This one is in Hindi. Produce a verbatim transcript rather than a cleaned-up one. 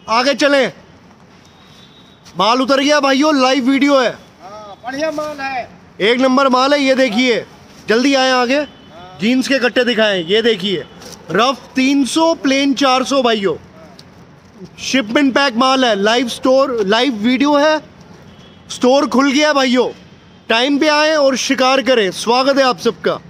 आगे चले। माल उतर गया भाइयों, लाइव वीडियो है। बढ़िया माल है, एक नंबर माल है। ये देखिए, जल्दी आए आगे। जीन्स के कट्टे दिखाएं। ये देखिए, रफ तीन सौ, प्लेन चार सौ भाइयों। शिपमेंट पैक माल है। लाइव स्टोर, लाइव वीडियो है। स्टोर खुल गया भाइयों। टाइम पे आए और शिकार करें। स्वागत है आप सबका।